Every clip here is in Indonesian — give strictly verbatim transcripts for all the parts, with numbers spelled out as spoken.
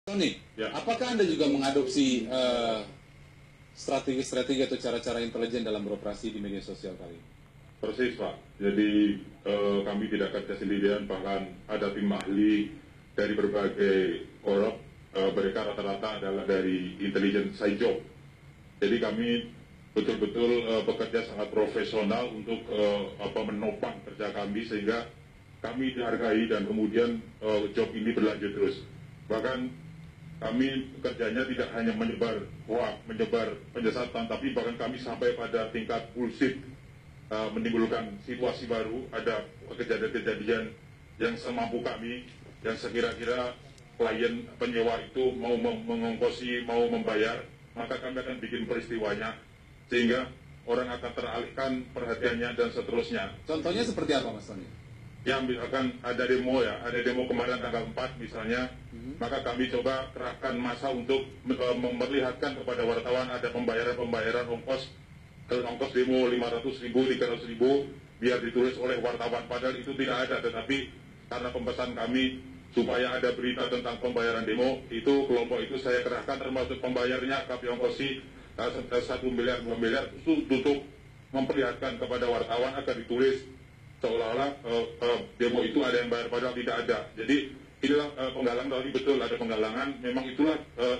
Tony, Ya. apakah Anda juga mengadopsi eh, strategi-strategi atau cara-cara intelijen dalam beroperasi di media sosial kali ini? Persis Pak, jadi eh, kami tidak kerja sendirian, bahkan ada tim ahli dari berbagai orang, eh, mereka rata-rata adalah dari intelijen Saijo. Jadi kami betul-betul eh, bekerja sangat profesional untuk eh, apa menopang kerja kami sehingga kami dihargai dan kemudian eh, job ini berlanjut terus. Bahkan kami kerjanya tidak hanya menyebar hoak, menyebar penyesatan, tapi bahkan kami sampai pada tingkat bullshit. Uh, menimbulkan situasi baru, ada kejadian-kejadian yang semampu kami, yang sekira-kira klien penyewa itu mau mengongkosi, mau membayar, maka kami akan bikin peristiwanya, sehingga orang akan teralihkan perhatiannya dan seterusnya. Contohnya seperti apa, Mas Tony? Ya, misalkan ada demo ya, ada demo kemarin tanggal empat misalnya, mm-hmm. maka kami coba kerahkan massa untuk uh, memperlihatkan kepada wartawan ada pembayaran-pembayaran ongkos, ongkos demo lima ratus ribu, tiga ratus ribu biar ditulis oleh wartawan, padahal itu tidak ada, tetapi karena pemesan kami supaya ada berita tentang pembayaran demo, itu kelompok itu saya kerahkan termasuk pembayarnya kami ongkosi satu miliar, dua miliar, itu untuk memperlihatkan kepada wartawan agar ditulis seolah-olah uh, uh, demo itu ada yang bayar, padahal tidak ada. Jadi inilah uh, penggalang, tadi betul ada penggalangan, memang itulah uh,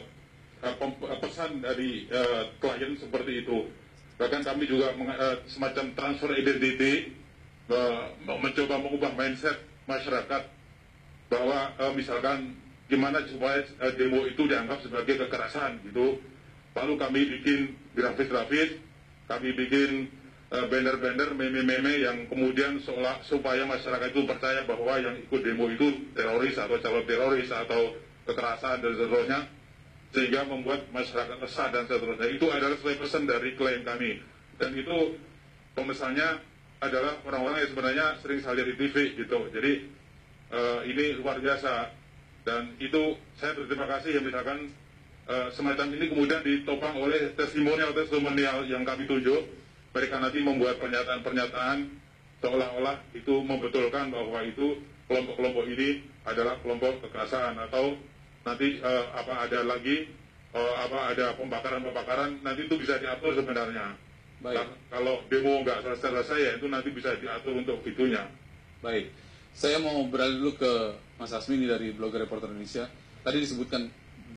uh, pesan dari uh, klien seperti itu. Bahkan kami juga uh, semacam transfer identity, uh, mencoba mengubah mindset masyarakat bahwa uh, misalkan gimana supaya uh, demo itu dianggap sebagai kekerasan gitu. Lalu kami bikin grafis-grafis, kami bikin uh, banner-banner, meme-meme yang kemudian seolah supaya masyarakat itu percaya bahwa yang ikut demo itu teroris atau calon teroris atau kekerasan dan seterusnya, sehingga membuat masyarakat resah dan seterusnya. Itu adalah sesuai pesan dari klien kami, dan itu pemesannya adalah orang-orang yang sebenarnya sering saya lihat di T V gitu. Jadi uh, ini luar biasa, dan itu saya berterima kasih ya, misalkan uh, semacam ini kemudian ditopang oleh testimonial-testimonial yang kami tunjuk. Mereka nanti membuat pernyataan-pernyataan seolah-olah itu membetulkan bahwa itu kelompok-kelompok ini adalah kelompok kekerasan, atau nanti uh, apa ada lagi uh, apa ada pembakaran-pembakaran, nanti itu bisa diatur sebenarnya. Baik. Kalau demo nggak selesai-selesai ya itu nanti bisa diatur untuk videonya. Baik, saya mau beralih dulu ke Mas Asmi dari Blogger Reporter Indonesia. Tadi disebutkan